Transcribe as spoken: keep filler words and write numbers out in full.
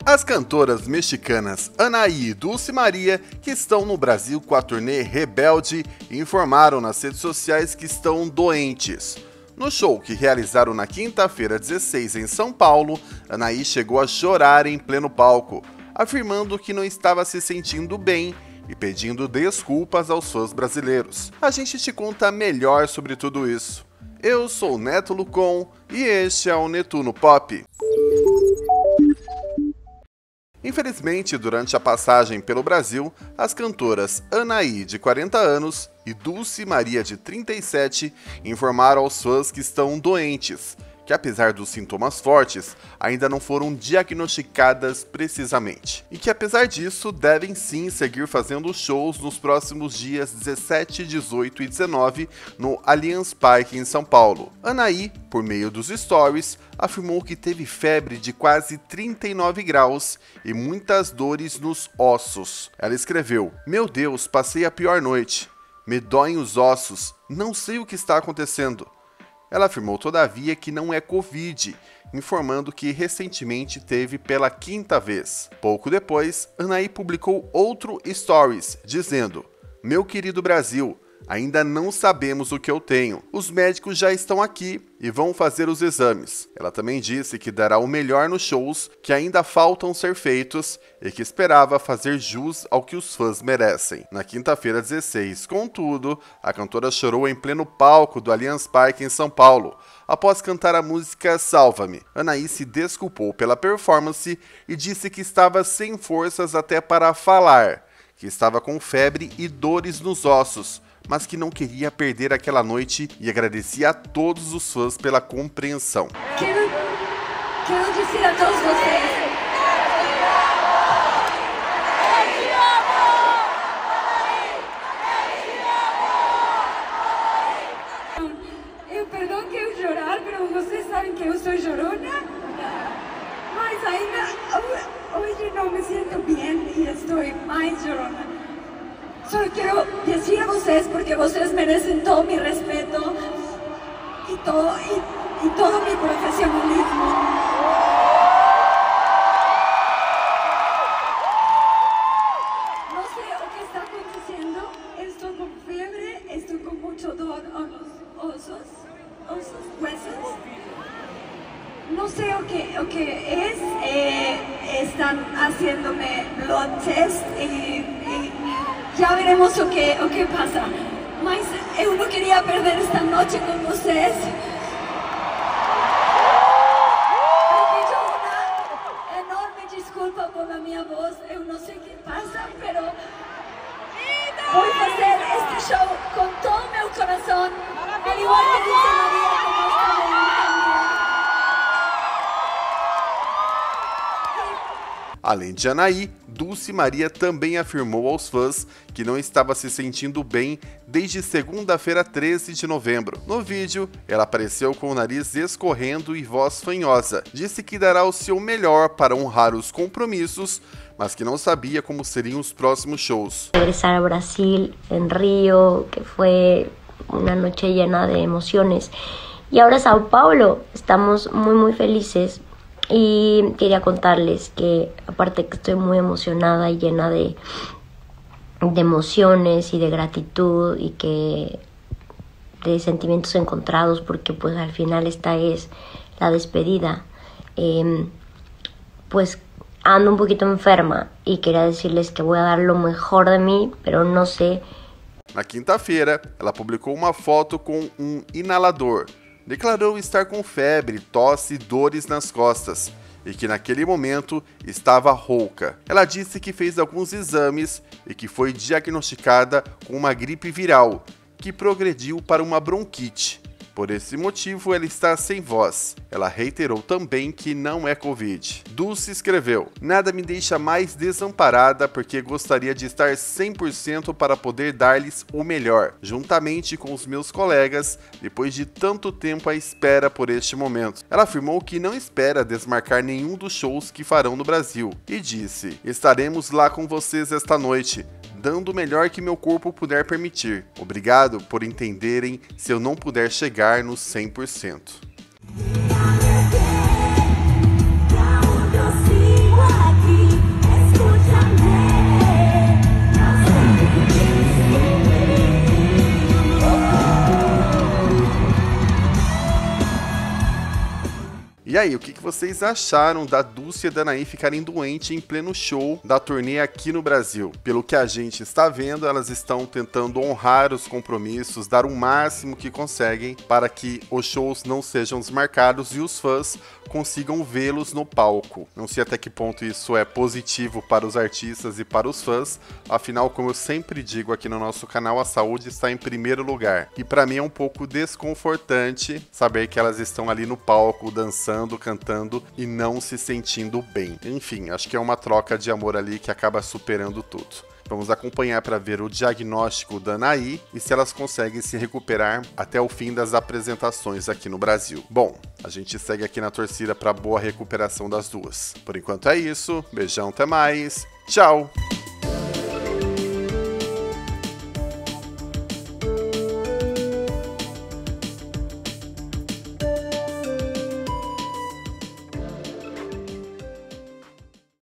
As cantoras mexicanas Anaí e Dulce Maria, que estão no Brasil com a turnê Rebelde, informaram nas redes sociais que estão doentes. No show que realizaram na quinta-feira dezesseis em São Paulo, Anaí chegou a chorar em pleno palco, afirmando que não estava se sentindo bem e pedindo desculpas aos fãs brasileiros. A gente te conta melhor sobre tudo isso. Eu sou o Neto Lucon e este é o Netuno Pop. Infelizmente, durante a passagem pelo Brasil, as cantoras Anaí, de quarenta anos, e Dulce Maria, de trinta e sete, informaram aos fãs que estão doentes, que apesar dos sintomas fortes, ainda não foram diagnosticadas precisamente. E que apesar disso, devem sim seguir fazendo shows nos próximos dias dezessete, dezoito e dezenove no Allianz Parque em São Paulo. Anaí, por meio dos stories, afirmou que teve febre de quase trinta e nove graus e muitas dores nos ossos. Ela escreveu: "Meu Deus, passei a pior noite. Me doem os ossos. Não sei o que está acontecendo." Ela afirmou, todavia, que não é Covid, informando que recentemente teve pela quinta vez. Pouco depois, Anaí publicou outro stories, dizendo: "Meu querido Brasil, ainda não sabemos o que eu tenho. Os médicos já estão aqui e vão fazer os exames." Ela também disse que dará o melhor nos shows que ainda faltam ser feitos e que esperava fazer jus ao que os fãs merecem. Na quinta-feira dezesseis, contudo, a cantora chorou em pleno palco do Allianz Parque em São Paulo, após cantar a música Salva-me. Anaí se desculpou pela performance e disse que estava sem forças até para falar, que estava com febre e dores nos ossos, mas que não queria perder aquela noite e agradecia a todos os fãs pela compreensão. Quero, quero dizer a todos vocês, eu perdão que eu chorar, mas vocês sabem que eu sou chorona, mas ainda hoje não me sinto bem e estou mais chorona. Só quero dizer a vocês, porque vocês merecem todo mi respeto e todo, e, e todo mi profesionalismo. Não sei o que está acontecendo, estou com febre, estou com muito dor nos ossos, ossos, huesos. No sé o que, o que es, eh, están haciéndome blood test y, y ya veremos o que, o que pasa. Mas eu não queria perder esta noche con vocês. Eu pido uma enorme desculpa por a minha voz, eu não sei o que pasa, pero vou fazer este show com todo meu coração, al igual que Dulce Maria, como está também. Além de Anaí, Dulce Maria também afirmou aos fãs que não estava se sentindo bem desde segunda-feira, treze de novembro. No vídeo, ela apareceu com o nariz escorrendo e voz fanhosa. Disse que dará o seu melhor para honrar os compromissos, mas que não sabia como seriam os próximos shows. Regresar a Brasil, en Río, que foi uma noite llena de emociones. E agora São Paulo, estamos muy muy felices. Y quería contarles que, aparte que estoy muy emocionada y llena de, de emociones y de gratitud y que de sentimientos encontrados, porque pues al final esta es la despedida, eh, pues ando un poquito enferma y quería decirles que voy a dar lo mejor de mí, pero no sé. Na quinta-feira, ela publicou uma foto com um inalador. Declarou estar com febre, tosse e dores nas costas, e que naquele momento estava rouca. Ela disse que fez alguns exames e que foi diagnosticada com uma gripe viral, que progrediu para uma bronquite. Por esse motivo, ela está sem voz. Ela reiterou também que não é Covid. Dulce escreveu: "Nada me deixa mais desamparada porque gostaria de estar cem por cento para poder dar-lhes o melhor, juntamente com os meus colegas, depois de tanto tempo à espera por este momento." Ela afirmou que não espera desmarcar nenhum dos shows que farão no Brasil e disse: "Estaremos lá com vocês esta noite, dando o melhor que meu corpo puder permitir. Obrigado por entenderem se eu não puder chegar no cem por cento." E aí, o que vocês acharam da Dulce e da Anaí ficarem doentes em pleno show da turnê aqui no Brasil? Pelo que a gente está vendo, elas estão tentando honrar os compromissos, dar o máximo que conseguem para que os shows não sejam desmarcados e os fãs consigam vê-los no palco. Não sei até que ponto isso é positivo para os artistas e para os fãs, afinal, como eu sempre digo aqui no nosso canal, a saúde está em primeiro lugar. E para mim é um pouco desconfortante saber que elas estão ali no palco, dançando, cantando e não se sentindo bem. Enfim, acho que é uma troca de amor ali que acaba superando tudo. Vamos acompanhar para ver o diagnóstico da Anaí e se elas conseguem se recuperar até o fim das apresentações aqui no Brasil. Bom, a gente segue aqui na torcida para boa recuperação das duas. Por enquanto é isso, beijão, até mais, tchau!